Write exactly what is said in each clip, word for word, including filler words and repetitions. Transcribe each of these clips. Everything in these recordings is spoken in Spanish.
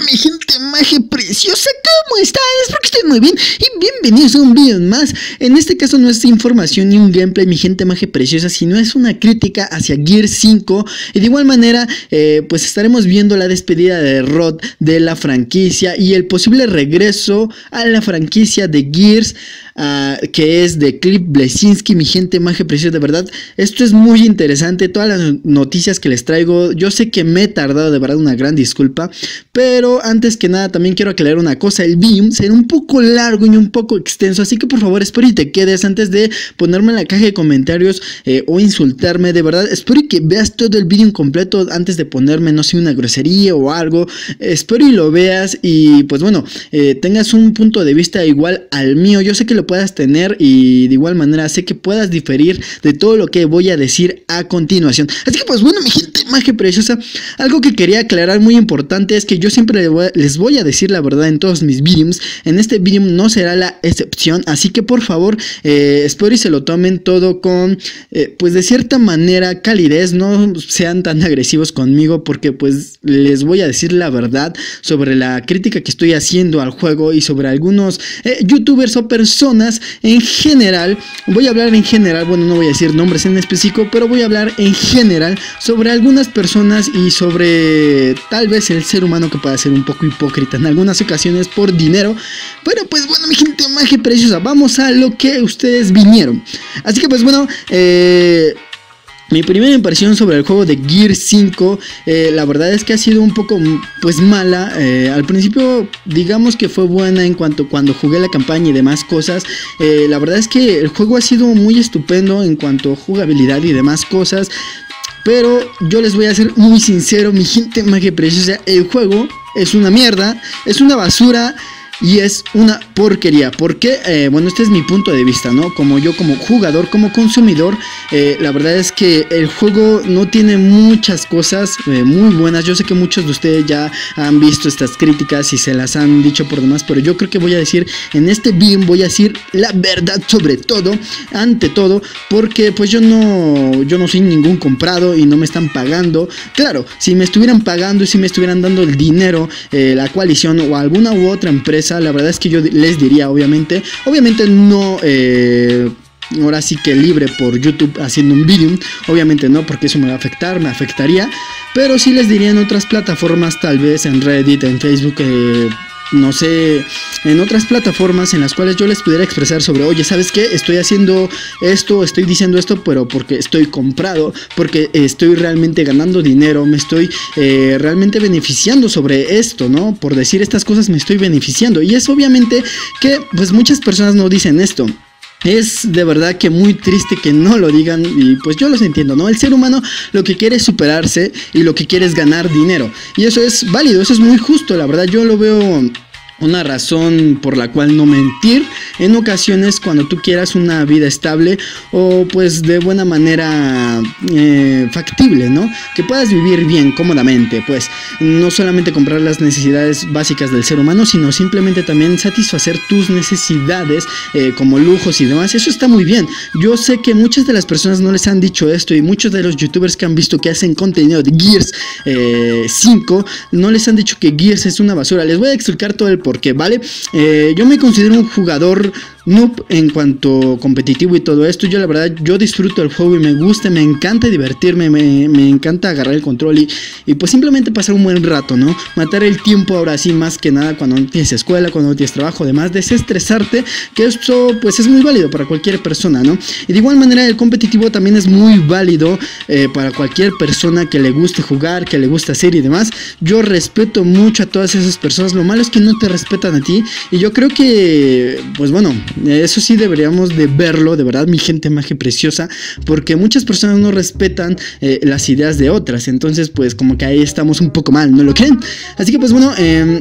mi gente magia preciosa, ¿cómo están? Espero que estén muy bien y bienvenidos a un video más. En este caso no es información ni un gameplay, mi gente magia preciosa, sino es una crítica hacia Gears cinco. Y de igual manera, eh, pues estaremos viendo la despedida de Rod de la franquicia y el posible regreso a la franquicia de Gears, uh, que es de Cliff Bleszinski, mi gente magia preciosa. De verdad, esto es muy interesante, todas las noticias que les traigo. Yo sé que me he tardado, de verdad, una gran disculpa, pero antes que nada también quiero aclarar una cosa: el video será un poco largo y un poco extenso, así que por favor espero y te quedes antes de ponerme en la caja de comentarios eh, o insultarme. De verdad, espero y que veas todo el video incompleto antes de ponerme, no sé, una grosería o algo. eh, espero y lo veas y pues bueno, eh, tengas un punto de vista igual al mío. Yo sé que lo puedas tener y de igual manera sé que puedas diferir de todo lo que voy a decir a continuación. Así que pues bueno, mi gente magia preciosa, algo que quería aclarar muy importante es que yo siempre les voy a decir la verdad en todos mis videos. En este video no será la excepción, así que por favor eh, espero y se lo tomen todo con eh, pues de cierta manera calidez, no sean tan agresivos conmigo, porque pues les voy a decir la verdad sobre la crítica que estoy haciendo al juego y sobre algunos eh, youtubers o personas en general. Voy a hablar en general, bueno, no voy a decir nombres en específico, pero voy a hablar en general sobre algunas personas y sobre tal vez el ser humano que pueda ser un poco hipócrita en algunas ocasiones por dinero. Pero pues bueno, mi gente magia preciosa, vamos a lo que ustedes vinieron. Así que pues bueno, eh... mi primera impresión sobre el juego de Gears cinco, eh, la verdad es que ha sido un poco pues mala. eh, Al principio digamos que fue buena en cuanto cuando jugué la campaña y demás cosas. eh, La verdad es que el juego ha sido muy estupendo en cuanto a jugabilidad y demás cosas, pero yo les voy a ser muy sincero, mi gente magia preciosa, el juego es una mierda, es una basura y es una porquería. Porque, eh, bueno, este es mi punto de vista, ¿no? Como yo, como jugador, como consumidor, eh, la verdad es que el juego no tiene muchas cosas eh, muy buenas. Yo sé que muchos de ustedes ya han visto estas críticas y se las han dicho por demás, pero yo creo que voy a decir, en este video voy a decir la verdad sobre todo, ante todo, porque pues yo no, yo no soy ningún comprado y no me están pagando. Claro, si me estuvieran pagando y si me estuvieran dando el dinero, eh, la coalición o alguna u otra empresa, la verdad es que yo les diría, obviamente, obviamente no, eh, ahora sí que libre por YouTube haciendo un video, obviamente no, porque eso me va a afectar, me afectaría, pero sí les diría en otras plataformas, tal vez en Reddit, en Facebook, eh, no sé, en otras plataformas en las cuales yo les pudiera expresar sobre, oye, ¿sabes qué? Estoy haciendo esto, estoy diciendo esto, pero porque estoy comprado, porque estoy realmente ganando dinero, me estoy eh, realmente beneficiando sobre esto, ¿no? Por decir estas cosas me estoy beneficiando. Y es obviamente que pues muchas personas no dicen esto. Es de verdad que muy triste que no lo digan y pues yo los entiendo, ¿no? El ser humano lo que quiere es superarse y lo que quiere es ganar dinero. Y eso es válido, eso es muy justo, la verdad yo lo veo una razón por la cual no mentir en ocasiones cuando tú quieras una vida estable o pues de buena manera eh, factible, ¿no? Que puedas vivir bien, cómodamente, pues no solamente comprar las necesidades básicas del ser humano, sino simplemente también satisfacer tus necesidades eh, como lujos y demás. Eso está muy bien. Yo sé que muchas de las personas no les han dicho esto y muchos de los youtubers que han visto que hacen contenido de Gears eh, cinco no les han dicho que Gears es una basura. Les voy a explicar todo el porqué, ¿vale? Eh, yo me considero un jugador noob en cuanto competitivo y todo esto. Yo la verdad, yo disfruto el juego y me gusta, me encanta divertirme, me, me encanta agarrar el control y, y pues simplemente pasar un buen rato, ¿no? Matar el tiempo ahora sí, más que nada cuando no tienes escuela, cuando no tienes trabajo, además desestresarte, que esto pues es muy válido para cualquier persona, ¿no? Y de igual manera el competitivo también es muy válido eh, para cualquier persona que le guste jugar, que le guste hacer y demás. Yo respeto mucho a todas esas personas, lo malo es que no te respetan a ti y yo creo que pues bueno, eso sí deberíamos de verlo, de verdad, mi gente magia preciosa, porque muchas personas no respetan eh, las ideas de otras, entonces pues como que ahí estamos un poco mal, ¿no lo creen? Así que pues bueno, eh,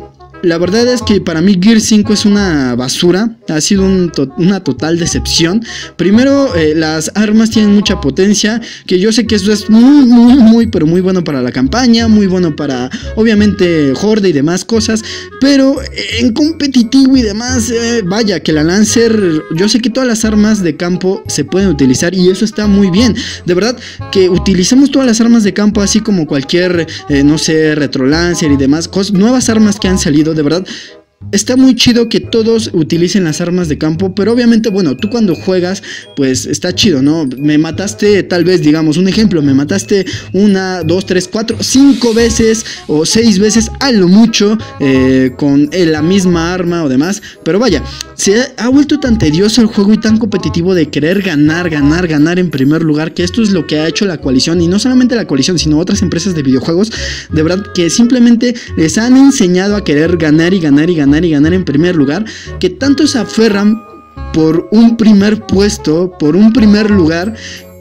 la verdad es que para mí Gears cinco es una basura, ha sido un to una total decepción. Primero, eh, las armas tienen mucha potencia, que yo sé que eso es muy, muy, muy, pero muy bueno para la campaña, muy bueno para, obviamente, Horde y demás cosas, pero en competitivo y demás, eh, vaya, que la Lancer, yo sé que todas las armas de campo se pueden utilizar y eso está muy bien. De verdad, que utilicemos todas las armas de campo, así como cualquier, eh, no sé, Retro Lancer y demás cosas, nuevas armas que han salido, de verdad. Está muy chido que todos utilicen las armas de campo, pero obviamente, bueno, tú cuando juegas, pues está chido, ¿no? Me mataste, tal vez, digamos, un ejemplo, me mataste una, dos, tres, cuatro, cinco veces o seis veces a lo mucho eh, con eh, la misma arma o demás, pero vaya, se ha vuelto tan tedioso el juego y tan competitivo de querer ganar, ganar, ganar en primer lugar, que esto es lo que ha hecho la coalición, y no solamente la coalición, sino otras empresas de videojuegos, de verdad, que simplemente les han enseñado a querer ganar y ganar y ganar y ganar en primer lugar, que tanto se aferran por un primer puesto, por un primer lugar,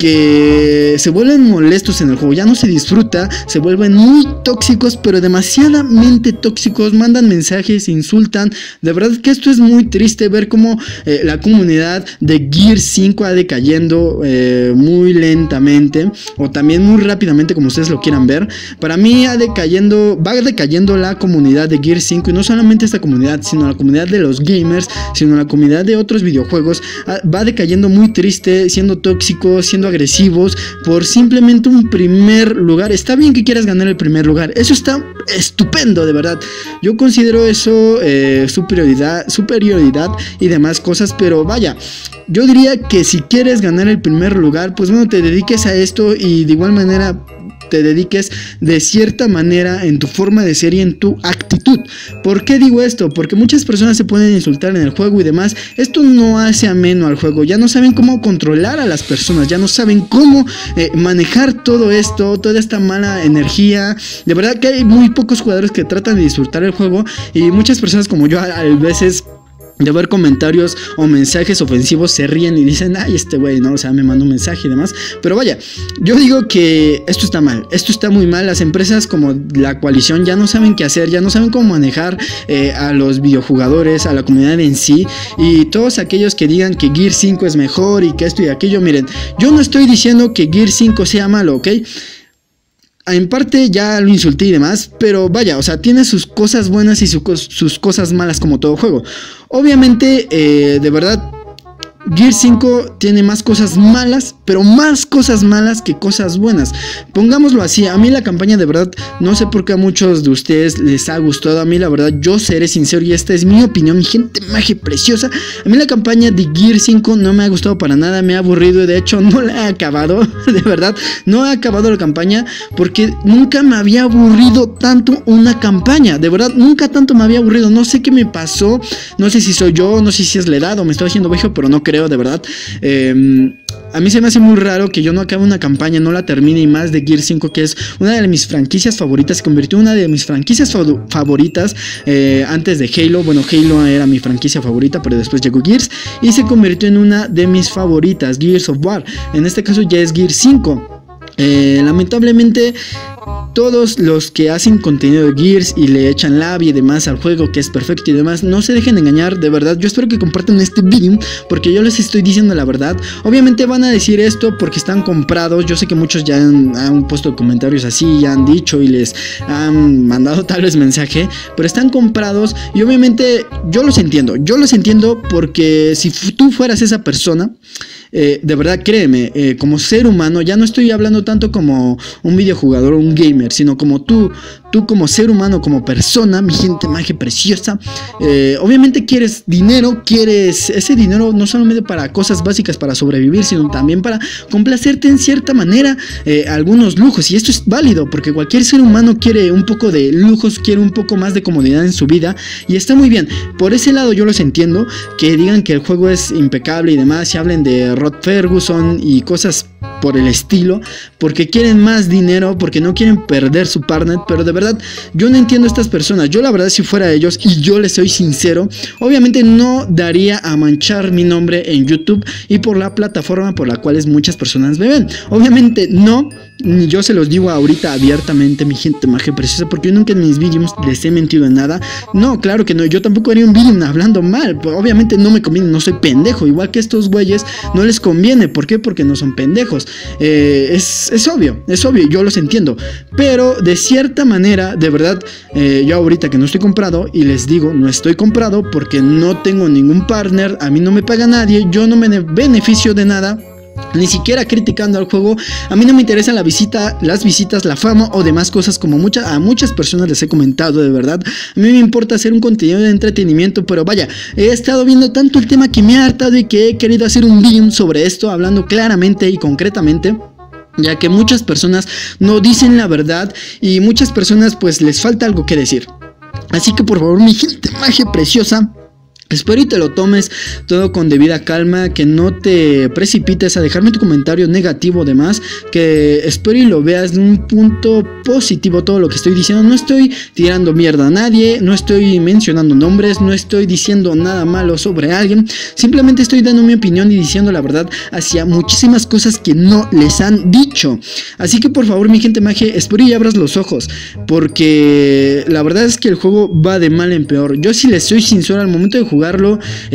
que se vuelven molestos en el juego, ya no se disfruta, se vuelven muy tóxicos, pero demasiadamente tóxicos, mandan mensajes, insultan. De verdad que esto es muy triste, ver cómo eh, la comunidad de Gears cinco va decayendo eh, muy lentamente, o también muy rápidamente, como ustedes lo quieran ver. Para mí ha decayendo, va decayendo la comunidad de Gears cinco, y no solamente esta comunidad, sino la comunidad de los gamers, sino la comunidad de otros videojuegos, va decayendo muy triste, siendo tóxicos, siendo agresivos por simplemente un primer lugar. Está bien que quieras ganar el primer lugar, eso está estupendo, de verdad. Yo considero eso eh, superioridad, superioridad y demás cosas, pero vaya, yo diría que si quieres ganar el primer lugar, pues bueno, te dediques a esto y de igual manera te dediques de cierta manera en tu forma de ser y en tu actitud. ¿Por qué digo esto? Porque muchas personas se pueden insultar en el juego y demás. Esto no hace ameno al juego. Ya no saben cómo controlar a las personas, ya no saben cómo eh, manejar todo esto, toda esta mala energía. De verdad que hay muy pocos jugadores que tratan de disfrutar el juego, y muchas personas como yo a, a veces, de ver comentarios o mensajes ofensivos, se ríen y dicen, ay, este güey, ¿no? O sea, me mandó un mensaje y demás. Pero vaya, yo digo que esto está mal, esto está muy mal. Las empresas como la coalición ya no saben qué hacer, ya no saben cómo manejar eh, a los videojugadores, a la comunidad en sí. Y todos aquellos que digan que Gears cinco es mejor y que esto y aquello, miren, yo no estoy diciendo que Gears cinco sea malo, ¿ok? En parte ya lo insulté y demás, pero vaya, o sea, tiene sus cosas buenas y su, sus cosas malas como todo juego. Obviamente, eh, de verdad, Gears cinco tiene más cosas malas, pero más cosas malas que cosas buenas. Pongámoslo así, a mí la campaña, de verdad, no sé por qué a muchos de ustedes les ha gustado. A mí la verdad, yo seré sincero y esta es mi opinión, mi gente magia preciosa. A mí la campaña de Gears cinco no me ha gustado para nada, me ha aburrido, de hecho no la he acabado, de verdad, no he acabado la campaña porque nunca me había aburrido tanto una campaña, de verdad, nunca tanto me había aburrido. No sé qué me pasó, no sé si soy yo, no sé si es la edad o me estoy haciendo viejo, pero no creo, de verdad. Eh, a mí se me hace muy raro que yo no acabe una campaña, no la termine, y más de Gears cinco, que es una de mis franquicias favoritas. Se convirtió en una de mis franquicias favoritas eh, antes de Halo. Bueno, Halo era mi franquicia favorita, pero después llegó Gears y se convirtió en una de mis favoritas, Gears of War. En este caso ya es Gears cinco. Eh, lamentablemente, todos los que hacen contenido de Gears y le echan labia y demás al juego, que es perfecto y demás, no se dejen engañar, de verdad. Yo espero que compartan este video, porque yo les estoy diciendo la verdad. Obviamente van a decir esto porque están comprados. Yo sé que muchos ya han, han puesto comentarios así, ya han dicho y les han mandado tal vez mensaje, pero están comprados. Y obviamente yo los entiendo, yo los entiendo porque si tú fueras esa persona, Eh, de verdad, créeme, eh, como ser humano, ya no estoy hablando tanto como un videojugador o un gamer, sino como tú, tú como ser humano, como persona, mi gente magia preciosa, eh, obviamente quieres dinero, quieres ese dinero no solamente para cosas básicas para sobrevivir, sino también para complacerte en cierta manera, eh, algunos lujos, y esto es válido, porque cualquier ser humano quiere un poco de lujos, quiere un poco más de comodidad en su vida, y está muy bien. Por ese lado yo los entiendo, que digan que el juego es impecable y demás, y hablen de Rod Ferguson y cosas por el estilo, porque quieren más dinero, porque no quieren perder su partner. Pero de verdad, yo no entiendo a estas personas. Yo la verdad, si fuera ellos, y yo les soy sincero, obviamente no daría a manchar mi nombre en YouTube y por la plataforma por la cual muchas personas me ven. Obviamente no, yo se los digo ahorita abiertamente, mi gente magia preciosa, porque yo nunca en mis vídeos les he mentido en nada. No, claro que no, yo tampoco haría un vídeo hablando mal. Obviamente no me conviene, no soy pendejo. Igual que estos güeyes no les conviene. ¿Por qué? Porque no son pendejos. Eh, es, es obvio, es obvio, yo los entiendo. Pero de cierta manera, de verdad, eh, yo ahorita que no estoy comprado, y les digo, no estoy comprado porque no tengo ningún partner, a mí no me paga nadie, yo no me beneficio de nada. Ni siquiera criticando al juego. A mí no me interesa la visita, las visitas, la fama o demás cosas, como mucha, a muchas personas les he comentado, de verdad. A mí me importa hacer un contenido de entretenimiento, pero vaya, he estado viendo tanto el tema que me ha hartado y que he querido hacer un video sobre esto, hablando claramente y concretamente, ya que muchas personas no dicen la verdad y muchas personas pues les falta algo que decir. Así que por favor, mi gente magia preciosa, espero y te lo tomes todo con debida calma, que no te precipites a dejarme tu comentario negativo, además, que espero y lo veas de un punto positivo todo lo que estoy diciendo. No estoy tirando mierda a nadie, no estoy mencionando nombres, no estoy diciendo nada malo sobre alguien, simplemente estoy dando mi opinión y diciendo la verdad hacia muchísimas cosas que no les han dicho. Así que por favor, mi gente magia, espero y abras los ojos, porque la verdad es que el juego va de mal en peor. Yo, si les soy sincero, al momento de jugar jugarlo,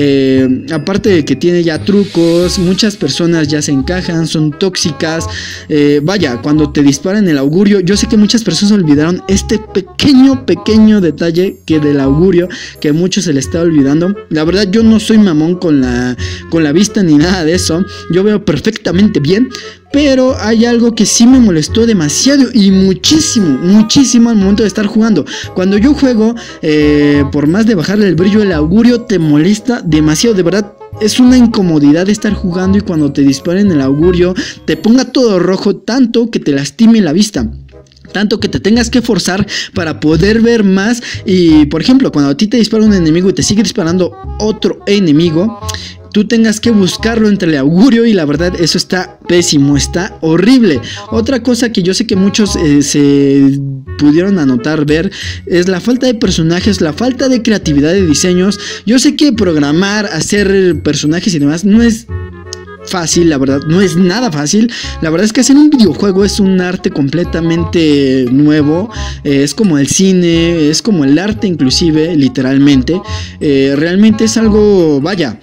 eh, aparte de que tiene ya trucos, muchas personas ya se encajan, son tóxicas, eh, vaya, cuando te disparan el augurio, yo sé que muchas personas olvidaron este pequeño, pequeño detalle que del augurio, que a muchos se les está olvidando. La verdad, yo no soy mamón con la, con la vista ni nada de eso, yo veo perfectamente bien. Pero hay algo que sí me molestó demasiado y muchísimo, muchísimo al momento de estar jugando. Cuando yo juego, eh, por más de bajarle el brillo del augurio, te molesta demasiado, de verdad. Es una incomodidad estar jugando y cuando te disparen el augurio te ponga todo rojo, tanto que te lastime la vista, tanto que te tengas que forzar para poder ver más. Y por ejemplo, cuando a ti te dispara un enemigo y te sigue disparando otro enemigo, tú tengas que buscarlo entre el augurio, y la verdad eso está pésimo, está horrible. Otra cosa que yo sé que muchos eh, se pudieron anotar, ver, es la falta de personajes, la falta de creatividad de diseños. Yo sé que programar, hacer personajes y demás no es fácil, la verdad, no es nada fácil. La verdad es que hacer un videojuego es un arte completamente nuevo, eh, es como el cine, es como el arte inclusive, literalmente. Eh, realmente es algo, vaya,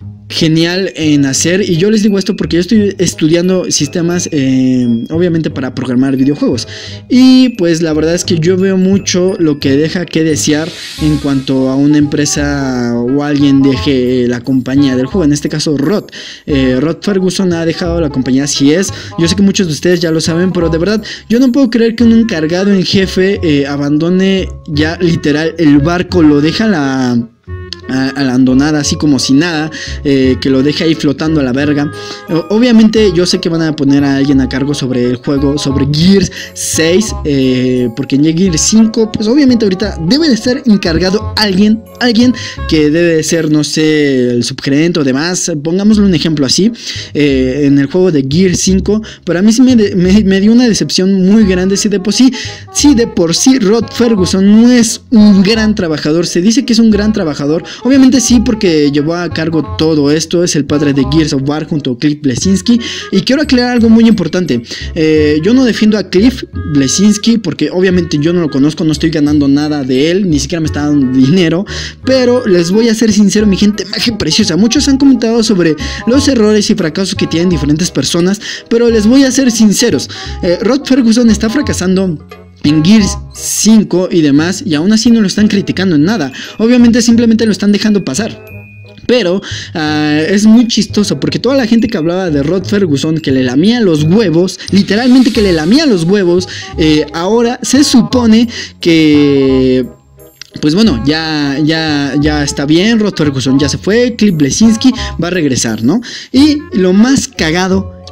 genial en hacer. Y yo les digo esto porque yo estoy estudiando sistemas, eh, obviamente para programar videojuegos, y pues la verdad es que yo veo mucho lo que deja que desear en cuanto a una empresa o alguien deje la compañía del juego. En este caso Rod, eh, Rod Ferguson ha dejado la compañía, así es. Yo sé que muchos de ustedes ya lo saben, pero de verdad yo no puedo creer que un encargado en jefe eh, abandone ya literal el barco, lo deja la... a la andonada, así como si nada, eh, que lo deja ahí flotando a la verga. Obviamente yo sé que van a poner a alguien a cargo sobre el juego, sobre Gears seis, eh, porque en Gears cinco, pues obviamente ahorita debe de estar encargado alguien, alguien que debe de ser, no sé, el subgerente o demás, pongámosle un ejemplo así, eh, en el juego de Gears cinco. Pero a mí sí me, de, me, me dio una decepción muy grande. Si de por sí, si de por sí Rod Ferguson no es un gran trabajador, se dice que es un gran trabajador. Obviamente sí, porque llevó a cargo todo esto, es el padre de Gears of War junto a Cliff Bleszinski. Y quiero aclarar algo muy importante, eh, yo no defiendo a Cliff Bleszinski porque obviamente yo no lo conozco, no estoy ganando nada de él, ni siquiera me está dando dinero. Pero les voy a ser sincero, mi gente magia preciosa, muchos han comentado sobre los errores y fracasos que tienen diferentes personas, pero les voy a ser sinceros, eh, Rod Ferguson está fracasando en Gears cinco y demás, y aún así no lo están criticando en nada. Obviamente simplemente lo están dejando pasar. Pero uh, es muy chistoso porque toda la gente que hablaba de Rod Ferguson, que le lamía los huevos, literalmente que le lamía los huevos, eh, ahora se supone que... pues bueno, ya, ya, ya está bien, Rod Ferguson ya se fue, Cliff Bleszinski va a regresar, ¿no? Y lo más cagado,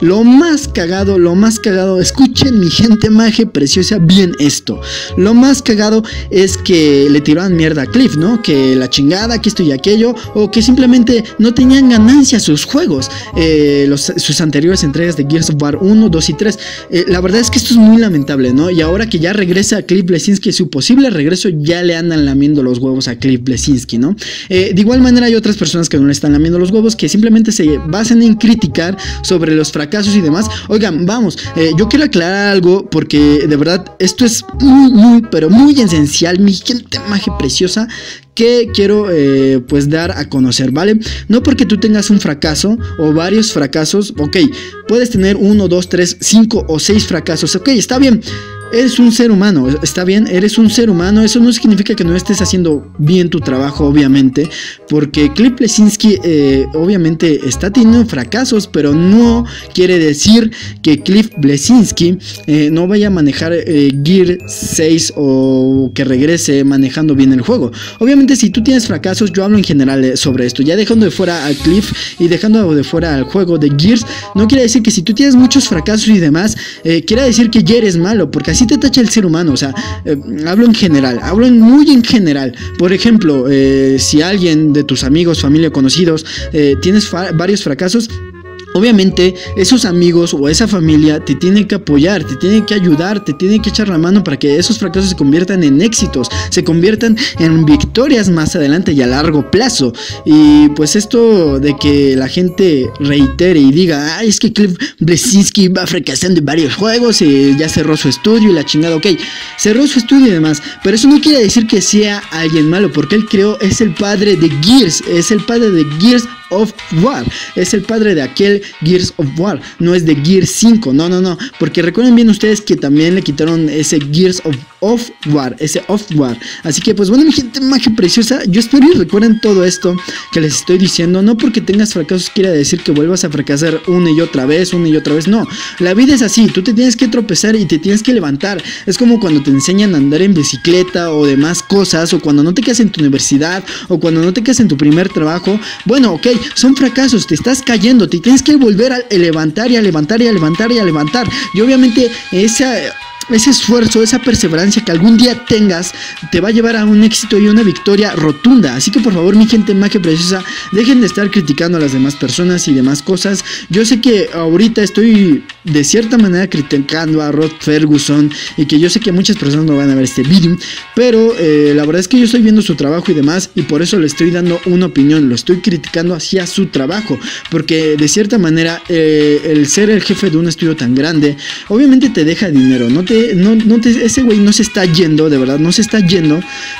lo más cagado, lo más cagado, escuchen mi gente maje preciosa bien esto. Lo más cagado es que le tiraban mierda a Cliff, ¿no? Que la chingada, que esto y aquello, o que simplemente no tenían ganancia sus juegos, eh, los, sus anteriores entregas de Gears of War uno, dos y tres. Eh, la verdad es que esto es muy lamentable, ¿no? Y ahora que ya regresa Cliff Bleszinski, su posible regreso, ya le andan lamiendo los huevos a Cliff Bleszinski, ¿no? Eh, de igual manera hay otras personas que no le están lamiendo los huevos, que simplemente se basan en criticar sobre los fracasos y demás. Oigan, vamos, eh, yo quiero aclarar algo porque de verdad esto es muy, muy, pero muy esencial, mi gente maje preciosa, que quiero eh, pues dar a conocer, ¿vale? No porque tú tengas un fracaso o varios fracasos, ok, puedes tener uno, dos, tres, cinco o seis fracasos, ok, está bien. Eres un ser humano, está bien, eres un ser humano. Eso no significa que no estés haciendo bien tu trabajo, obviamente, porque Cliff Bleszinski eh, obviamente está teniendo fracasos, pero no quiere decir que Cliff Bleszinski eh, no vaya a manejar eh, Gear seis o que regrese manejando bien el juego. Obviamente si tú tienes fracasos, yo hablo en general eh, sobre esto, ya dejando de fuera a Cliff y dejando de fuera al juego de Gears, no quiere decir que si tú tienes muchos fracasos y demás, eh, quiere decir que ya eres malo, porque así te tacha el ser humano. O sea, eh, hablo en general, hablo en muy en general. Por ejemplo, eh, si alguien de tus amigos, familia, conocidos, eh, tienes fa- varios fracasos, obviamente esos amigos o esa familia te tienen que apoyar, te tienen que ayudar, te tienen que echar la mano para que esos fracasos se conviertan en éxitos, se conviertan en victorias más adelante y a largo plazo. Y pues esto de que la gente reitere y diga, ay, es que Cliff Bleszinski va fracasando en varios juegos y ya cerró su estudio y la chingada, ok, cerró su estudio y demás, pero eso no quiere decir que sea alguien malo, porque él creó, es el padre de Gears, es el padre de Gears of War, es el padre de aquel Gears of War, no es de Gears cinco, no, no, no, porque recuerden bien ustedes que también le quitaron ese Gears of, of War, ese of War, así que pues bueno mi gente magia preciosa, yo espero y recuerden todo esto que les estoy diciendo, no porque tengas fracasos quiere decir que vuelvas a fracasar una y otra vez, una y otra vez, no, la vida es así, tú te tienes que tropezar y te tienes que levantar, es como cuando te enseñan a andar en bicicleta o demás cosas, o cuando no te quedas en tu universidad, o cuando no te quedas en tu primer trabajo, bueno, ok, son fracasos, te estás cayendo, te tienes que volver a levantar y a levantar y a levantar y a levantar. Y obviamente esa... ese esfuerzo, esa perseverancia que algún día tengas te va a llevar a un éxito y una victoria rotunda. Así que por favor mi gente magia preciosa, dejen de estar criticando a las demás personas y demás cosas. Yo sé que ahorita estoy de cierta manera criticando a Rod Ferguson y que yo sé que muchas personas no van a ver este video, pero eh, la verdad es que yo estoy viendo su trabajo y demás y por eso le estoy dando una opinión, lo estoy criticando hacia su trabajo, porque de cierta manera eh, el ser el jefe de un estudio tan grande obviamente te deja dinero, no te No, no te, ese güey no se está yendo, de verdad, no se está yendo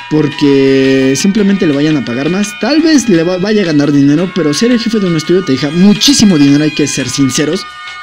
porque simplemente le vayan a pagar más. Tal vez le va, vaya a ganar dinero, pero ser el jefe de un estudio te deja muchísimo dinero, hay que ser sinceros.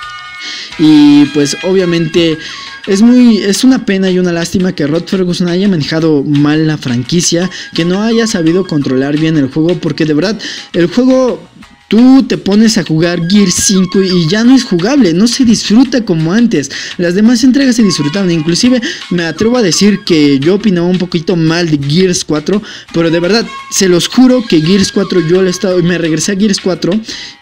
Y pues obviamente es muy, es una pena y una lástima que Rod Ferguson haya manejado mal la franquicia, que no haya sabido controlar bien el juego, porque de verdad el juego... Tú te pones a jugar Gears cinco y ya no es jugable, no se disfruta como antes. Las demás entregas se disfrutaban, inclusive me atrevo a decir que yo opinaba un poquito mal de Gears cuatro, pero de verdad, se los juro que Gears cuatro yo le he estado, me regresé a Gears cuatro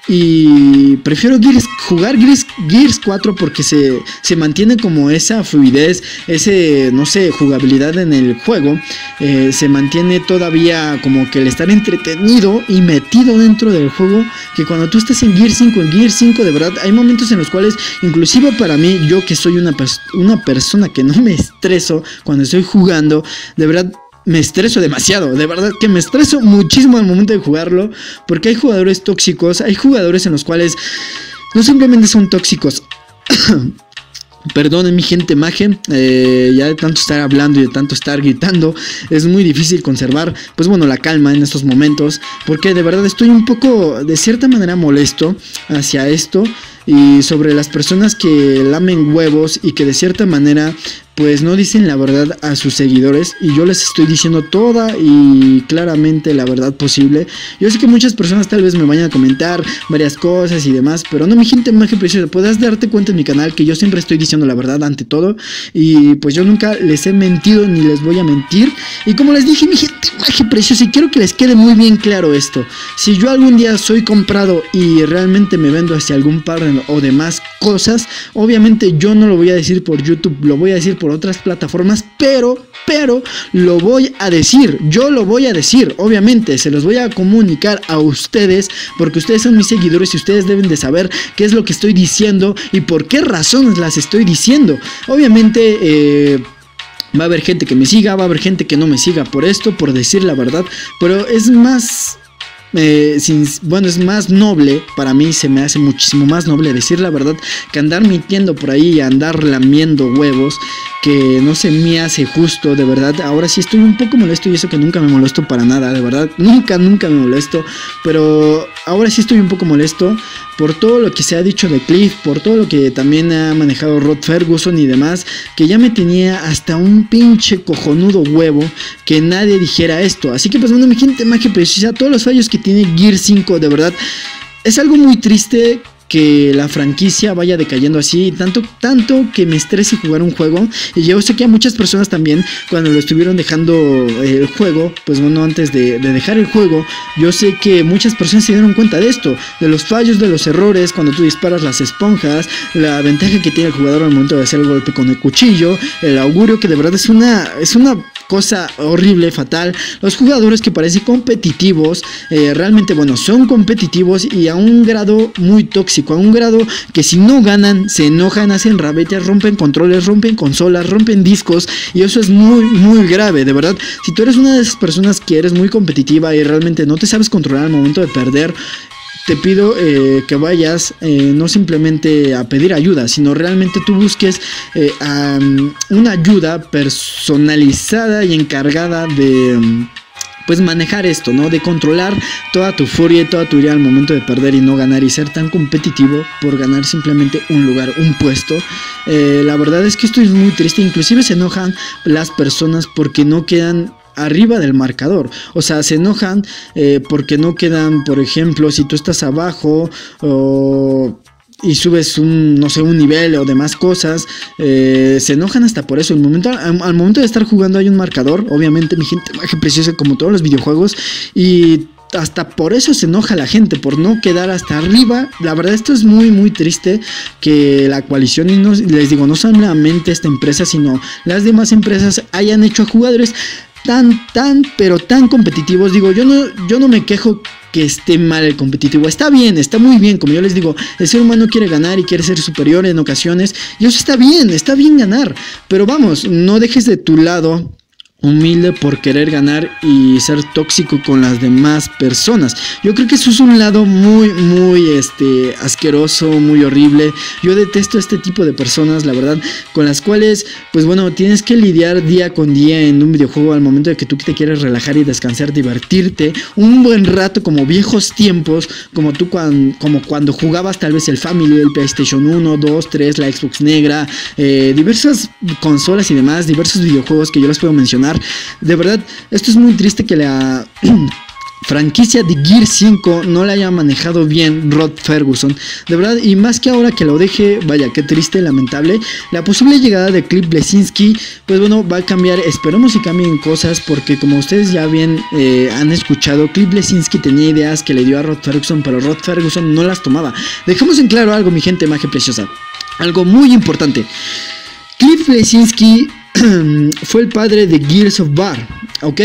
y prefiero Gears, jugar Gears, Gears cuatro porque se, se mantiene como esa fluidez, ese, no sé, jugabilidad en el juego, eh, se mantiene todavía como que el estar entretenido y metido dentro del juego, que cuando tú estás en Gears cinco, en Gears cinco de verdad hay momentos en los cuales, inclusive para mí, yo que soy una, pers una persona que no me estreso cuando estoy jugando, de verdad me estreso demasiado, de verdad que me estreso muchísimo al momento de jugarlo, porque hay jugadores tóxicos, hay jugadores en los cuales no simplemente son tóxicos. Perdonen mi gente maje, eh, ya de tanto estar hablando y de tanto estar gritando es muy difícil conservar, pues bueno, la calma en estos momentos, porque de verdad estoy un poco, de cierta manera molesto hacia esto y sobre las personas que lamen huevos y que de cierta manera pues no dicen la verdad a sus seguidores, y yo les estoy diciendo toda y claramente la verdad posible. Yo sé que muchas personas tal vez me vayan a comentar varias cosas y demás, pero no, mi gente magia preciosa, puedes darte cuenta en mi canal que yo siempre estoy diciendo la verdad ante todo, y pues yo nunca les he mentido ni les voy a mentir, y como les dije mi gente gente maje preciosa, y quiero que les quede muy bien claro esto. Si yo algún día soy comprado y realmente me vendo hacia algún partner o demás cosas, obviamente yo no lo voy a decir por YouTube, lo voy a decir por otras plataformas, pero, pero lo voy a decir, yo lo voy a decir, obviamente, se los voy a comunicar a ustedes, porque ustedes son mis seguidores y ustedes deben de saber qué es lo que estoy diciendo y por qué razones las estoy diciendo. Obviamente, eh... va a haber gente que me siga, va a haber gente que no me siga por esto, por decir la verdad, pero es más, eh, sin, bueno, es más noble, para mí se me hace muchísimo más noble decir la verdad que andar mintiendo por ahí y andar lamiendo huevos, que no se me hace justo, de verdad. Ahora sí estoy un poco molesto, y eso que nunca me molesto para nada, de verdad, nunca, nunca me molesto, pero ahora sí estoy un poco molesto por todo lo que se ha dicho de Cliff, por todo lo que también ha manejado Rod Ferguson y demás, que ya me tenía hasta un pinche cojonudo huevo que nadie dijera esto. Así que pues bueno, mi gente maje preciosa, todos los fallos que tiene Gear cinco, de verdad, es algo muy triste que la franquicia vaya decayendo así, tanto, tanto que me estrese jugar un juego. Y yo sé que a muchas personas también, cuando lo estuvieron dejando el juego, pues bueno, antes de, de dejar el juego, yo sé que muchas personas se dieron cuenta de esto, de los fallos, de los errores, cuando tú disparas las esponjas, la ventaja que tiene el jugador al momento de hacer el golpe con el cuchillo, el augurio, que de verdad es una, es una cosa horrible, fatal. Los jugadores que parecen competitivos, eh, realmente, bueno, son competitivos y a un grado muy tóxico, a un grado que si no ganan, se enojan, hacen rabetes, rompen controles, rompen consolas, rompen discos, y eso es muy, muy grave, de verdad. Si tú eres una de esas personas que eres muy competitiva y realmente no te sabes controlar al momento de perder, te pido eh, que vayas eh, no simplemente a pedir ayuda, sino realmente tú busques eh, um, una ayuda personalizada y encargada de... Um, pues manejar esto, ¿no? De controlar toda tu furia y toda tu ira al momento de perder y no ganar, y ser tan competitivo por ganar simplemente un lugar, un puesto. Eh, la verdad es que esto es muy triste, inclusive se enojan las personas porque no quedan arriba del marcador, o sea, se enojan eh, porque no quedan, por ejemplo, si tú estás abajo o... y subes un, no sé, un nivel o demás cosas, eh, se enojan hasta por eso. Al momento, al, al momento de estar jugando hay un marcador, obviamente, mi gente maje preciosa, como todos los videojuegos, y hasta por eso se enoja la gente, por no quedar hasta arriba. La verdad, esto es muy muy triste, que la coalición, y no, les digo, no solamente esta empresa, sino las demás empresas hayan hecho a jugadores tan, tan, pero tan competitivos. Digo, yo no, yo no me quejo que esté mal el competitivo, está bien, está muy bien. Como yo les digo, el ser humano quiere ganar y quiere ser superior en ocasiones, y eso está bien, está bien ganar, pero vamos, no dejes de tu lado humilde por querer ganar y ser tóxico con las demás personas. Yo creo que eso es un lado muy muy este asqueroso, muy horrible. Yo detesto este tipo de personas, la verdad, con las cuales pues bueno, tienes que lidiar día con día en un videojuego al momento de que tú te quieres relajar y descansar, divertirte un buen rato, como viejos tiempos, como tú cuando, como cuando jugabas tal vez el Family, el PlayStation uno, dos, tres, la Xbox negra, eh, diversas consolas y demás, diversos videojuegos que yo les puedo mencionar. De verdad, esto es muy triste que la franquicia de Gear cinco no la haya manejado bien Rod Ferguson, de verdad, y más que ahora que lo deje, vaya, qué triste, lamentable. La posible llegada de Cliff Bleszinski, pues bueno, va a cambiar, esperemos y cambien cosas, porque como ustedes ya bien eh, han escuchado, Cliff Bleszinski tenía ideas que le dio a Rod Ferguson, pero Rod Ferguson no las tomaba. Dejemos en claro algo, mi gente maje preciosa, algo muy importante. Cliff Bleszinski fue el padre de Gears of War, ok,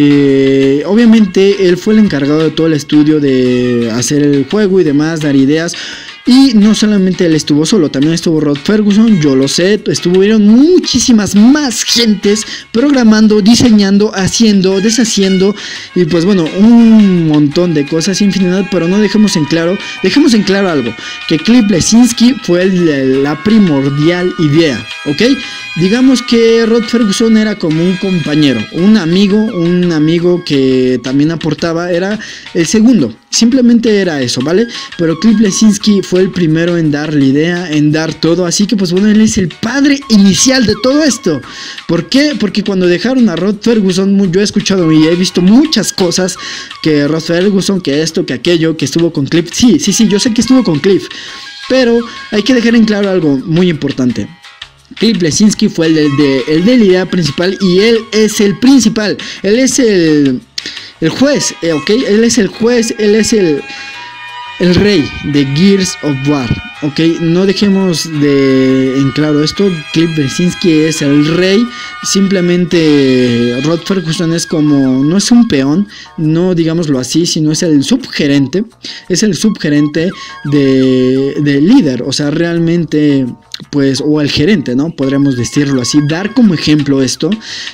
eh, obviamente él fue el encargado de todo el estudio, de hacer el juego y demás, dar ideas. Y no solamente él estuvo solo, también estuvo Rod Ferguson, yo lo sé, estuvieron muchísimas más gentes programando, diseñando, haciendo, deshaciendo, y pues bueno, un montón de cosas, infinidad, pero no dejemos en claro, dejemos en claro algo, que Cliff Bleszinski fue el, la primordial idea, ¿ok? Digamos que Rod Ferguson era como un compañero, un amigo, un amigo que también aportaba, era el segundo, simplemente era eso, ¿vale? Pero Cliff Bleszinski fue el primero en dar la idea, en dar todo, así que pues bueno, él es el padre inicial de todo esto. ¿Por qué? Porque cuando dejaron a Rod Ferguson, yo he escuchado y he visto muchas cosas, que Rod Ferguson, que esto, que aquello, que estuvo con Cliff, sí, sí, sí, yo sé que estuvo con Cliff, pero hay que dejar en claro algo muy importante. Cliff Bleszinski fue el de, de, el de la idea principal y él es el principal, él es el, el juez, eh, ok, él es el juez, él es el, el rey de Gears of War, ok, no dejemos de en claro esto. Cliff Bleszinski es el rey, simplemente Rod Ferguson es como, no es un peón, no digámoslo así, sino es el subgerente, es el subgerente de, de líder, o sea, realmente pues, o el gerente, ¿no? Podríamos decirlo así, dar como ejemplo esto,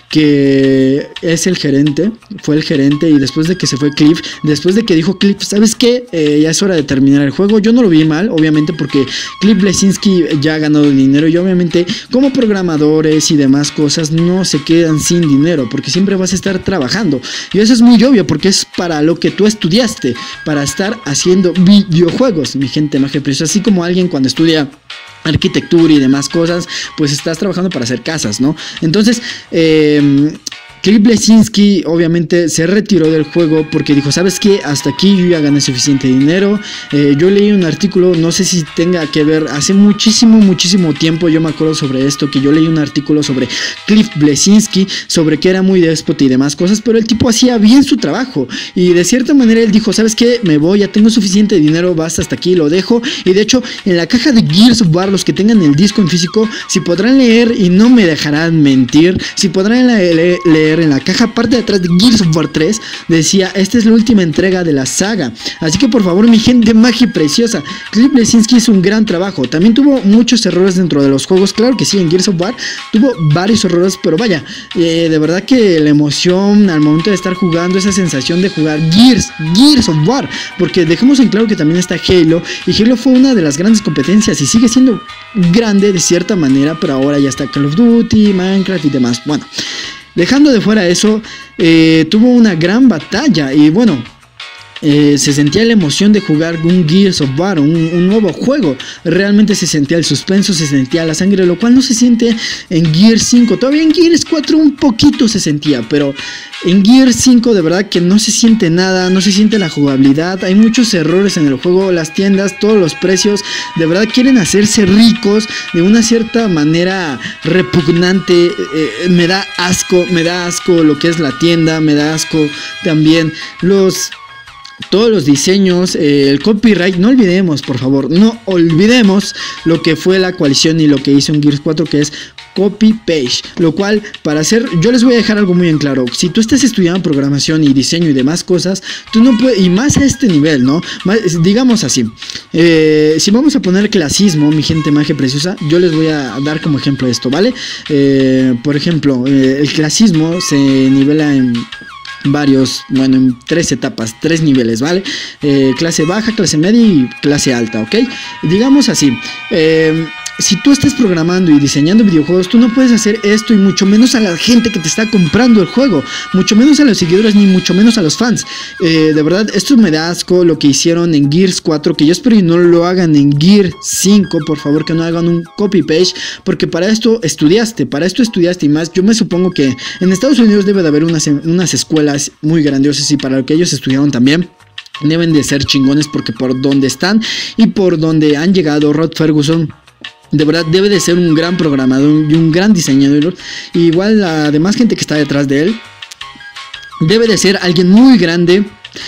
que es el gerente, fue el gerente, y después de que se fue Cliff, después de que dijo Cliff, ¿sabes qué? Eh, ya es hora de terminar el juego. Yo no lo vi mal, obviamente, porque Cliff Bleszinski ya ha ganado dinero, y obviamente como programadores y demás cosas no se quedan sin dinero, porque siempre vas a estar trabajando, y eso es muy obvio, porque es para lo que tú estudiaste, para estar haciendo videojuegos, mi gente magia preciosa. Así como alguien cuando estudia arquitectura y demás cosas, pues estás trabajando para hacer casas, ¿no? Entonces, eh, Cliff Bleszinski obviamente se retiró del juego porque dijo, ¿sabes qué? Hasta aquí yo ya gané suficiente dinero. Eh, yo leí un artículo, no sé si tenga que ver, hace muchísimo, muchísimo tiempo yo me acuerdo sobre esto, que yo leí un artículo sobre Cliff Bleszinski, sobre que era muy déspota y demás cosas, pero el tipo hacía bien su trabajo, y de cierta manera él dijo, ¿sabes qué? Me voy, ya tengo suficiente dinero, basta, hasta aquí, lo dejo. Y de hecho, en la caja de Gears of War, los que tengan el disco en físico, si podrán leer, y no me dejarán mentir, si podrán leer, leer en la caja, parte de atrás de Gears of War tres, decía, esta es la última entrega de la saga. Así que por favor, mi gente magia preciosa, Cliff Bleszinski hizo un gran trabajo. También tuvo muchos errores dentro de los juegos, claro que sí, en Gears of War tuvo varios errores, pero vaya, eh, de verdad que la emoción al momento de estar jugando, esa sensación de jugar Gears, Gears of War, porque dejemos en claro que también está Halo, y Halo fue una de las grandes competencias y sigue siendo grande de cierta manera, pero ahora ya está Call of Duty, Minecraft y demás. Bueno, dejando de fuera eso, eh, tuvo una gran batalla y bueno, eh, se sentía la emoción de jugar un Gears of War, un, un nuevo juego. Realmente se sentía el suspenso, se sentía la sangre, lo cual no se siente en Gears cinco. Todavía en Gears cuatro un poquito se sentía, pero en Gears cinco de verdad que no se siente nada, no se siente la jugabilidad. Hay muchos errores en el juego, las tiendas, todos los precios, de verdad quieren hacerse ricos de una cierta manera repugnante. eh, me da asco, me da asco lo que es la tienda, me da asco también los... todos los diseños, eh, el copyright. No olvidemos, por favor, no olvidemos lo que fue la coalición y lo que hizo en Gears cuatro, que es copy page, lo cual para hacer, yo les voy a dejar algo muy en claro. Si tú estás estudiando programación y diseño y demás cosas, tú no puedes, y más a este nivel, ¿no? Más, digamos así, eh, si vamos a poner clasismo, mi gente magia preciosa, yo les voy a dar como ejemplo esto, ¿vale? Eh, por ejemplo, eh, el clasismo se nivela en varios, bueno, en tres etapas, tres niveles, ¿vale? Eh, clase baja, clase media y clase alta, ¿ok? Digamos así, eh, si tú estás programando y diseñando videojuegos, tú no puedes hacer esto, y mucho menos a la gente que te está comprando el juego, mucho menos a los seguidores, ni mucho menos a los fans. Eh, de verdad, esto me da asco lo que hicieron en Gears cuatro, que yo espero y no lo hagan en Gears cinco, por favor, que no hagan un copy page, porque para esto estudiaste, para esto estudiaste y más. Yo me supongo que en Estados Unidos debe de haber unas, unas escuelas muy grandiosas, y para lo que ellos estudiaron también deben de ser chingones, porque por donde están y por donde han llegado, Rod Ferguson de verdad debe de ser un gran programador y un gran diseñador. Y igual la demás gente que está detrás de él debe de ser alguien muy grande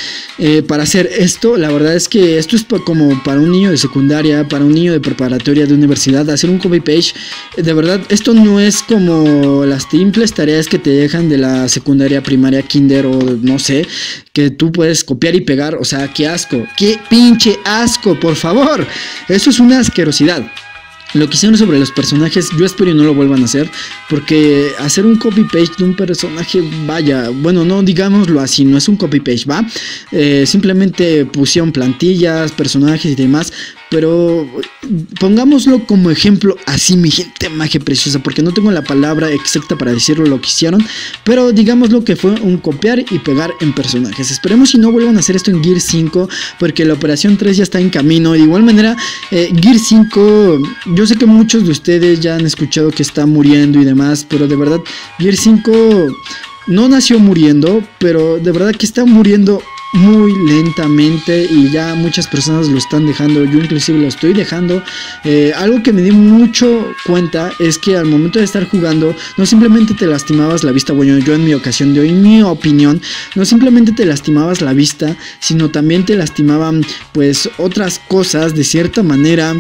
eh, para hacer esto. La verdad es que esto es como para un niño de secundaria, para un niño de preparatoria, de universidad, hacer un copy page. De verdad, esto no es como las simples tareas que te dejan de la secundaria, primaria, kinder o no sé, que tú puedes copiar y pegar. O sea, qué asco, qué pinche asco, por favor. Eso es una asquerosidad. Lo que hicieron sobre los personajes, yo espero y no lo vuelvan a hacer, porque hacer un copy page de un personaje, vaya, bueno, no digámoslo así, no es un copy page, va, eh, simplemente pusieron plantillas, personajes y demás, pero pongámoslo como ejemplo así, mi gente magia preciosa, porque no tengo la palabra exacta para decirlo lo que hicieron, pero digámoslo que fue un copiar y pegar en personajes. Esperemos si no vuelvan a hacer esto en Gears cinco, porque la operación tres ya está en camino. De igual manera, eh, Gears cinco, yo sé que muchos de ustedes ya han escuchado que está muriendo y demás, pero de verdad, Gears cinco no nació muriendo, pero de verdad que está muriendo muy lentamente y ya muchas personas lo están dejando, yo inclusive lo estoy dejando. Eh, algo que me di mucho cuenta es que al momento de estar jugando no simplemente te lastimabas la vista, bueno, yo en mi ocasión de hoy, en mi opinión, no simplemente te lastimabas la vista, sino también te lastimaban pues otras cosas de cierta manera.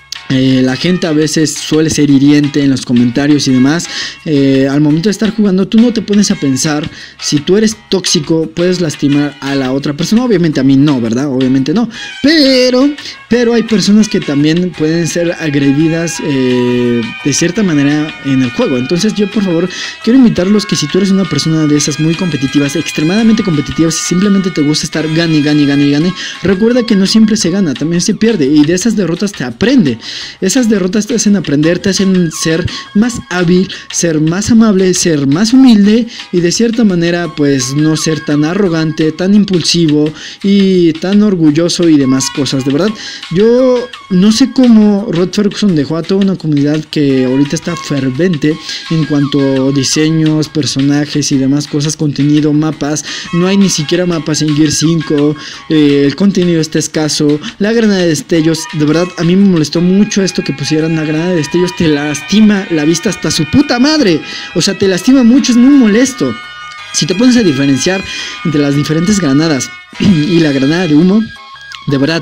Eh, la gente a veces suele ser hiriente en los comentarios y demás. Eh, al momento de estar jugando tú no te pones a pensar si tú eres tóxico puedes lastimar a la otra persona. Obviamente a mí no, ¿verdad? Obviamente no. Pero, pero hay personas que también pueden ser agredidas eh, de cierta manera en el juego. Entonces yo por favor quiero invitarlos que si tú eres una persona de esas muy competitivas, extremadamente competitivas y simplemente te gusta estar gane, gane, gane, gane, recuerda que no siempre se gana, también se pierde y de esas derrotas te aprende. Esas derrotas te hacen aprender, te hacen ser más hábil, ser más amable, ser más humilde y de cierta manera pues no ser tan arrogante, tan impulsivo y tan orgulloso y demás cosas. De verdad, yo no sé cómo Rod Ferguson dejó a toda una comunidad que ahorita está fervente en cuanto a diseños, personajes y demás cosas, contenido, mapas. No hay ni siquiera mapas en Gear cinco, eh, el contenido está escaso, la granada de destellos, de verdad a mí me molestó mucho esto que pusieran la granada de destellos, te lastima la vista hasta su puta madre, o sea, te lastima mucho, es muy molesto. Si te pones a diferenciar entre las diferentes granadas y la granada de humo, de verdad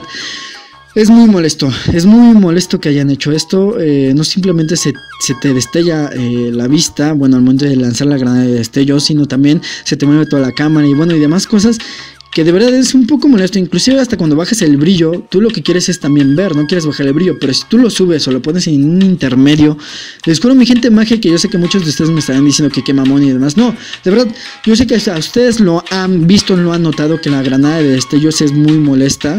es muy molesto, es muy molesto que hayan hecho esto. Eh, no simplemente se, se te destella eh, la vista, bueno, al momento de lanzar la granada de destellos, sino también se te mueve toda la cámara y bueno, y demás cosas que de verdad es un poco molesto. Inclusive hasta cuando bajas el brillo, tú lo que quieres es también ver, no quieres bajar el brillo, pero si tú lo subes o lo pones en un intermedio, les juro mi gente magia que yo sé que muchos de ustedes me estarán diciendo que qué mamón y demás, no, de verdad, yo sé que a ustedes lo han visto, lo han notado que la granada de destellos es muy molesta,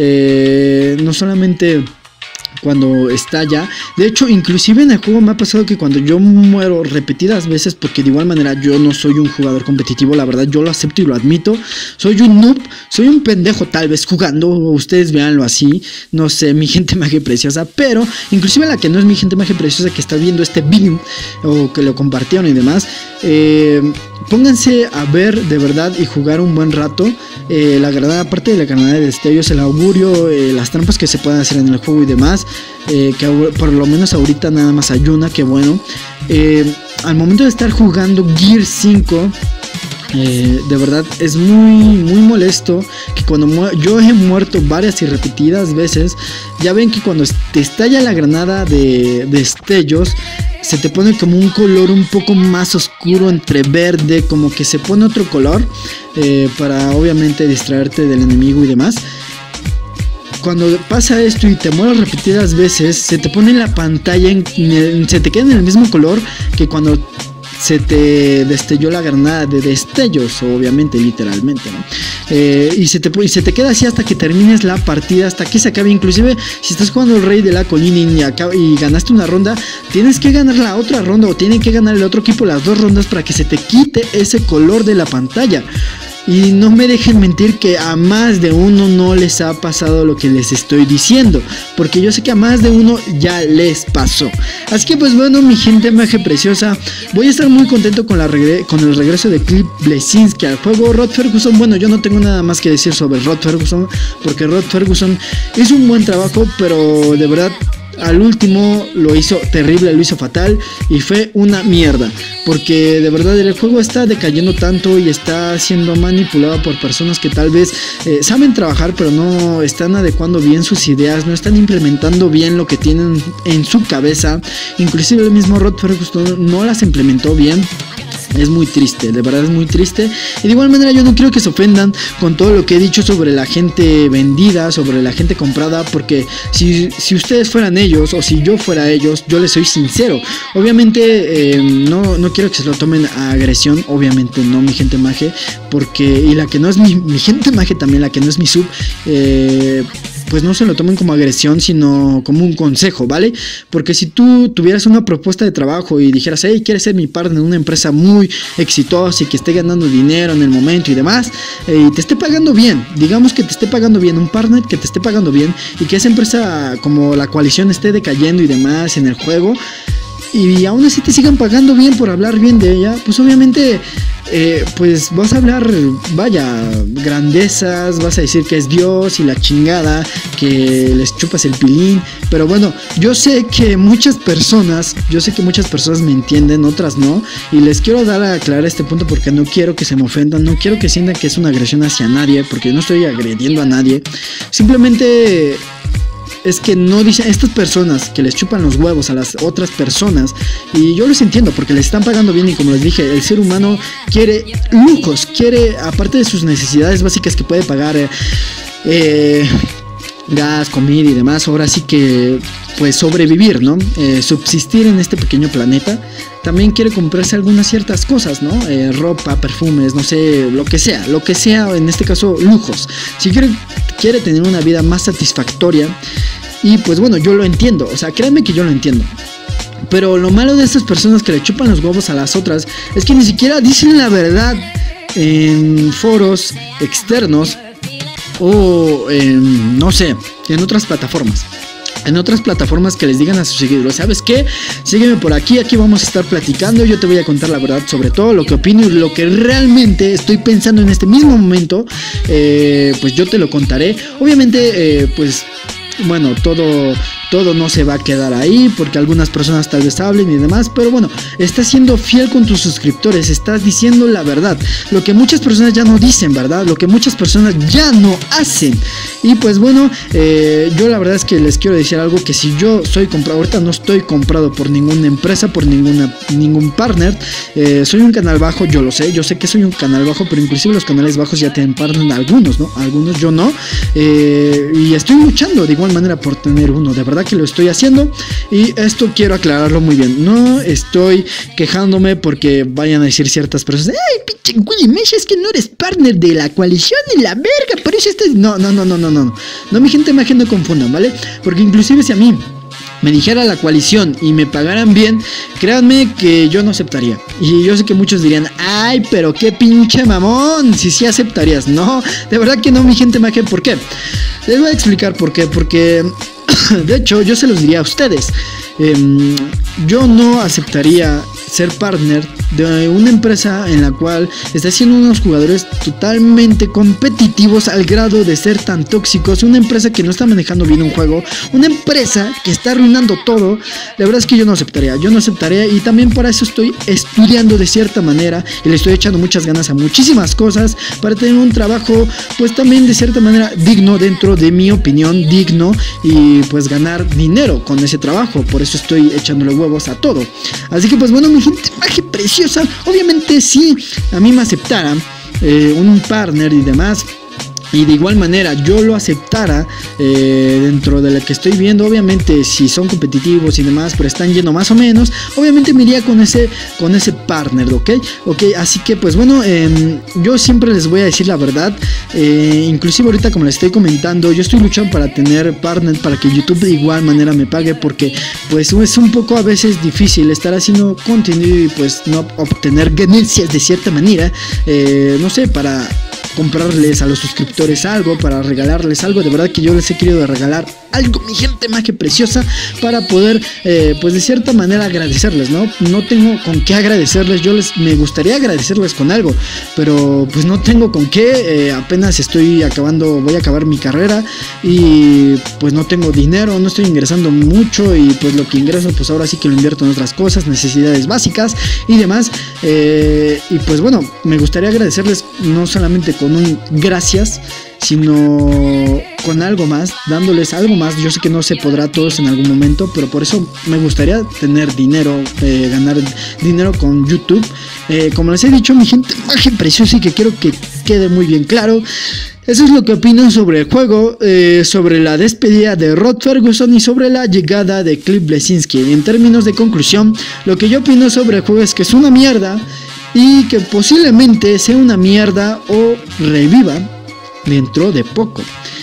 eh, no solamente cuando estalla, de hecho inclusive en el juego me ha pasado que cuando yo muero repetidas veces, porque de igual manera yo no soy un jugador competitivo, la verdad yo lo acepto y lo admito, soy un noob, soy un pendejo tal vez jugando, ustedes véanlo así, no sé, mi gente magia preciosa, pero inclusive la que no es mi gente magia preciosa que está viendo este video o que lo compartieron y demás, eh, pónganse a ver de verdad y jugar un buen rato. Eh, la granada, aparte de la granada de destellos, el augurio, eh, las trampas que se pueden hacer en el juego y demás, eh, que por lo menos ahorita nada más hay una, que bueno. Eh, al momento de estar jugando Gear cinco, Eh, de verdad es muy muy molesto que cuando yo he muerto varias y repetidas veces, ya ven que cuando te estalla la granada de destellos se te pone como un color un poco más oscuro, entre verde, como que se pone otro color, eh, para obviamente distraerte del enemigo y demás. Cuando pasa esto y te mueres repetidas veces, se te pone en la pantalla, en, en, se te queda en el mismo color que cuando se te destelló la granada de destellos, obviamente, literalmente, ¿no? Eh, y, se te, y se te queda así hasta que termines la partida, hasta que se acabe. Inclusive si estás jugando el rey de la colina y, acaba, y ganaste una ronda, tienes que ganar la otra ronda, o tiene que ganar el otro equipo las dos rondas para que se te quite ese color de la pantalla. Y no me dejen mentir que a más de uno no les ha pasado lo que les estoy diciendo, porque yo sé que a más de uno ya les pasó. Así que pues bueno, mi gente magia preciosa, voy a estar muy contento con, la regre con el regreso de Cliff Bleszinski al juego. Rod Ferguson, bueno, yo no tengo nada más que decir sobre Rod Ferguson, porque Rod Ferguson hizo un buen trabajo, pero de verdad al último lo hizo terrible, lo hizo fatal y fue una mierda, porque de verdad el juego está decayendo tanto y está siendo manipulado por personas que tal vez eh, saben trabajar, pero no están adecuando bien sus ideas, no están implementando bien lo que tienen en su cabeza. Inclusive el mismo Rod Ferguson no las implementó bien. Es muy triste, de verdad es muy triste. Y de igual manera yo no quiero que se ofendan con todo lo que he dicho sobre la gente vendida, sobre la gente comprada, porque si, si ustedes fueran ellos o si yo fuera ellos, yo les soy sincero. Obviamente eh, no, no quiero que se lo tomen a agresión, obviamente no, mi gente maje, porque y la que no es mi, mi gente maje también, la que no es mi sub, eh, pues no se lo tomen como agresión, sino como un consejo, ¿vale? Porque si tú tuvieras una propuesta de trabajo y dijeras, hey, quieres ser mi partner en una empresa muy exitosa y que esté ganando dinero en el momento y demás, eh, y te esté pagando bien, digamos que te esté pagando bien, un partner que te esté pagando bien y que esa empresa como la coalición esté decayendo y demás en el juego, y aún así te sigan pagando bien por hablar bien de ella, pues obviamente eh, pues vas a hablar, vaya, grandezas, vas a decir que es Dios y la chingada, que les chupas el pilín. Pero bueno, yo sé que muchas personas, yo sé que muchas personas me entienden, otras no, y les quiero dar a aclarar este punto porque no quiero que se me ofendan, no quiero que sientan que es una agresión hacia nadie, porque no estoy agrediendo a nadie, simplemente es que no dicen, estas personas que les chupan los huevos a las otras personas, y yo los entiendo porque les están pagando bien, y como les dije, el ser humano quiere lujos, quiere, aparte de sus necesidades básicas que puede pagar, eh, eh, gas, comida y demás, ahora sí que pues sobrevivir, ¿no? Eh, subsistir en este pequeño planeta. También quiere comprarse algunas ciertas cosas, ¿no? Eh, ropa, perfumes, no sé, lo que sea, lo que sea, en este caso lujos. Si quiere, quiere tener una vida más satisfactoria, y pues bueno, yo lo entiendo, o sea, créanme que yo lo entiendo. Pero lo malo de estas personas que le chupan los huevos a las otras es que ni siquiera dicen la verdad en foros externos o en, no sé, en otras plataformas. En otras plataformas que les digan a sus seguidores, ¿sabes qué? Sígueme por aquí, aquí vamos a estar platicando, yo te voy a contar la verdad sobre todo, lo que opino y lo que realmente estoy pensando en este mismo momento, eh, pues yo te lo contaré. Obviamente, eh, pues, bueno, todo... todo no se va a quedar ahí, porque algunas personas tal vez hablen y demás, pero bueno, estás siendo fiel con tus suscriptores, estás diciendo la verdad, lo que muchas personas ya no dicen, ¿verdad? Lo que muchas personas ya no hacen. Y pues bueno, eh, yo la verdad es que les quiero decir algo, que si yo soy comprado, ahorita no estoy comprado por ninguna empresa, por ninguna ningún partner, eh, soy un canal bajo, yo lo sé, yo sé que soy un canal bajo, pero inclusive los canales bajos ya tienen partner, algunos, ¿no? Algunos, yo no, eh, y estoy luchando de igual manera por tener uno, de verdad que lo estoy haciendo, y esto quiero aclararlo muy bien. No estoy quejándome porque vayan a decir ciertas personas, ay, pinche Willy Mesh, es que no eres partner de la coalición y la verga, por eso estás... No, no, no, no, no, no, no, mi gente magia, no confundan, ¿vale? Porque inclusive si a mí me dijera la coalición y me pagaran bien, créanme que yo no aceptaría. Y yo sé que muchos dirían, ay, pero qué pinche mamón, si sí aceptarías. No, de verdad que no, mi gente magia. ¿Por qué? Les voy a explicar por qué. Porque de hecho yo se los diría a ustedes, eh, yo no aceptaría ser partner de una empresa en la cual está haciendo unos jugadores totalmente competitivos al grado de ser tan tóxicos, una empresa que no está manejando bien un juego, una empresa que está arruinando todo. La verdad es que yo no aceptaría, yo no aceptaría, y también para eso estoy estudiando de cierta manera y le estoy echando muchas ganas a muchísimas cosas para tener un trabajo pues también de cierta manera digno, dentro de mi opinión digno, y pues ganar dinero con ese trabajo. Por eso estoy echándole huevos a todo. Así que pues bueno, mi gente magia preciosa, obviamente si a mí me aceptara eh, un partner y demás, y de igual manera yo lo aceptara eh, dentro de lo que estoy viendo, obviamente si son competitivos y demás, pero están yendo más o menos, obviamente me iría con ese con ese partner, ¿ok? Ok, así que pues bueno, eh, yo siempre les voy a decir la verdad, eh, inclusive ahorita como les estoy comentando, yo estoy luchando para tener partner, para que YouTube de igual manera me pague, porque pues es un poco a veces difícil estar haciendo contenido y pues no obtener ganancias de cierta manera, eh, no sé, para comprarles a los suscriptores algo, para regalarles algo. De verdad que yo les he querido regalar algo, mi gente magia preciosa, para poder eh, pues de cierta manera agradecerles, ¿no? No tengo con qué agradecerles, yo les me gustaría agradecerles con algo, pero pues no tengo con qué, eh, apenas estoy acabando, voy a acabar mi carrera y pues no tengo dinero, no estoy ingresando mucho, y pues lo que ingreso pues ahora sí que lo invierto en otras cosas, necesidades básicas y demás, eh, y pues bueno, me gustaría agradecerles no solamente con un gracias, sino con algo más, dándoles algo más. Yo sé que no se podrá a todos en algún momento, pero por eso me gustaría tener dinero, eh, ganar dinero con YouTube. Eh, como les he dicho, mi gente magia preciosa, y que quiero que quede muy bien claro, eso es lo que opino sobre el juego, eh, sobre la despedida de Rod Ferguson y sobre la llegada de Cliff Bleszinski. En términos de conclusión, lo que yo opino sobre el juego es que es una mierda, y que posiblemente sea una mierda o reviva dentro de poco.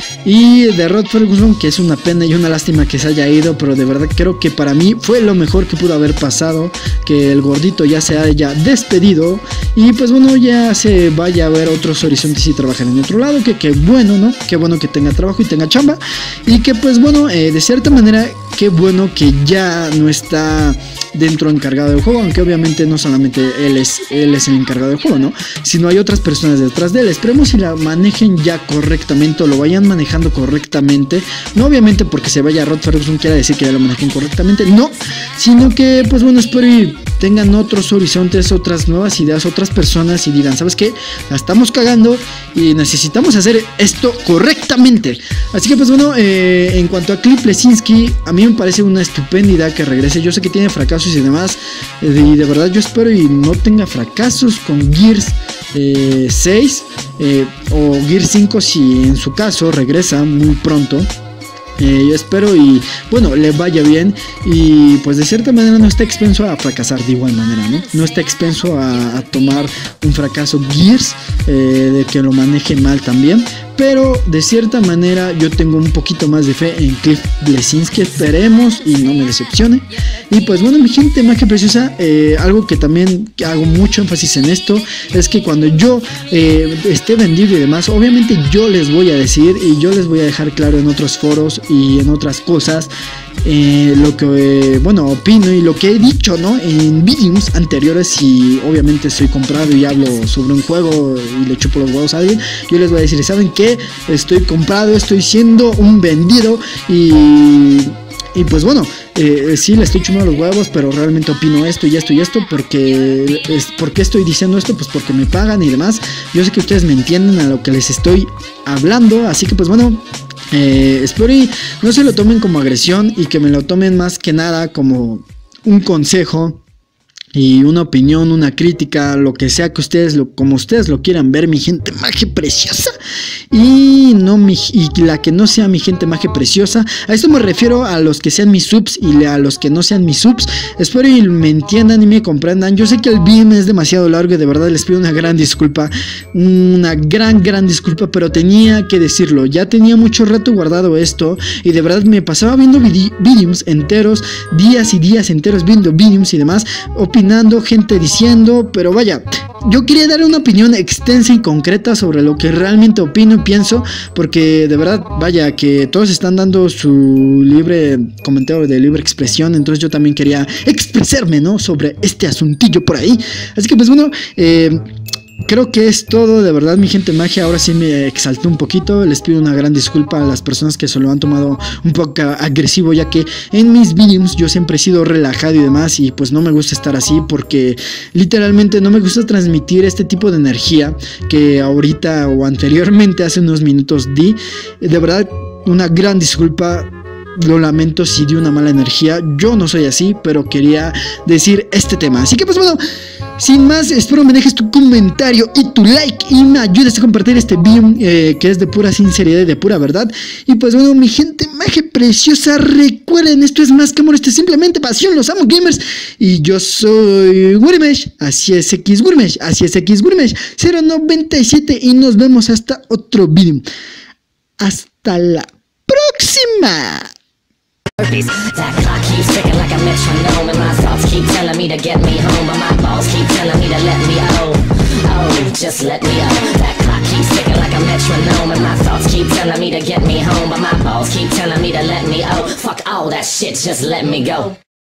Y de Rod Ferguson, que es una pena y una lástima que se haya ido, pero de verdad creo que para mí fue lo mejor que pudo haber pasado, que el gordito ya se haya despedido y pues bueno, ya se vaya a ver otros horizontes y trabajar en otro lado, que qué bueno, ¿no? Qué bueno que tenga trabajo y tenga chamba, y que pues bueno, eh, de cierta manera, qué bueno que ya no está dentro encargado del juego, aunque obviamente no solamente él es, él es el encargado del juego, ¿no? Sino hay otras personas detrás de él. Esperemos si la manejen ya correctamente o lo vayan manejando correctamente. No obviamente porque se vaya Rod Ferguson quiera decir que ya lo manejen correctamente, no, sino que pues bueno, espero y tengan otros horizontes, otras nuevas ideas, otras personas y digan, ¿sabes qué? La estamos cagando y necesitamos hacer esto correctamente. Así que pues bueno, eh, en cuanto a Cliff Bleszinski, a mí me parece una estupenda idea que regrese. Yo sé que tiene fracasos y demás, eh, y de verdad yo espero y no tenga fracasos con Gears eh, seis eh, o Gears cinco si en su caso regresa muy pronto. Eh, yo espero y bueno, le vaya bien y pues de cierta manera no está expenso a fracasar de igual manera, ¿no? No está expenso a, a tomar un fracaso Gears, eh, de que lo maneje mal también. Pero de cierta manera yo tengo un poquito más de fe en Cliff Bleszinski. Esperemos y no me decepcione. Y pues bueno, mi gente magia preciosa, eh, algo que también hago mucho énfasis en esto es que cuando yo eh, esté vendido y demás, obviamente yo les voy a decir y yo les voy a dejar claro en otros foros y en otras cosas eh, lo que eh, bueno opino y lo que he dicho, ¿no? En videos anteriores. Y obviamente soy comprado y hablo sobre un juego y le chupo los huevos a alguien, yo les voy a decir, ¿saben qué? Estoy comprado, estoy siendo un vendido y, y pues bueno, eh, sí le estoy chupando los huevos, pero realmente opino esto y esto y esto porque es, ¿por qué estoy diciendo esto? Pues porque me pagan y demás. Yo sé que ustedes me entienden a lo que les estoy hablando, así que pues bueno, eh, espero y no se lo tomen como agresión y que me lo tomen más que nada como un consejo y una opinión, una crítica, lo que sea que ustedes, lo, como ustedes lo quieran ver, mi gente magia preciosa. Y no mi, y la que no sea mi gente magia preciosa. A esto me refiero a los que sean mis subs y a los que no sean mis subs. Espero y me entiendan y me comprendan. Yo sé que el video es demasiado largo y de verdad les pido una gran disculpa. Una gran, gran disculpa, pero tenía que decirlo. Ya tenía mucho rato guardado esto y de verdad me pasaba viendo videos enteros, días y días enteros viendo videos y demás, opinando, gente diciendo, pero vaya, yo quería dar una opinión extensa y concreta sobre lo que realmente opino y pienso, porque de verdad, vaya, que todos están dando su libre comentario de libre expresión, entonces yo también quería expresarme, ¿no? Sobre este asuntillo por ahí. Así que pues bueno, eh... creo que es todo, de verdad, mi gente magia. Ahora sí me exalté un poquito. Les pido una gran disculpa a las personas que se lo han tomado un poco agresivo, ya que en mis videos yo siempre he sido relajado y demás, y pues no me gusta estar así porque literalmente no me gusta transmitir este tipo de energía que ahorita o anteriormente hace unos minutos di. De verdad, una gran disculpa. Lo lamento si di una mala energía. Yo no soy así, pero quería decir este tema. Así que pues bueno, sin más, espero me dejes tu comentario y tu like y me ayudes a compartir este video, eh, que es de pura sinceridad y de pura verdad. Y pues bueno, mi gente magia preciosa, recuerden, esto es más que amor, esto es simplemente pasión. Los amo, gamers. Y yo soy Wurmesh, así es X Wurmesh, así es X Wurmesh cero noventa y siete, y nos vemos hasta otro video. Hasta la próxima. That clock keeps ticking like a metronome, and my thoughts keep telling me to get me home, but my balls keep telling me to let me oh, oh, just let me oh. That clock keeps ticking like a metronome, and my thoughts keep telling me to get me home, but my balls keep telling me to let me oh. Fuck all that shit, just let me go.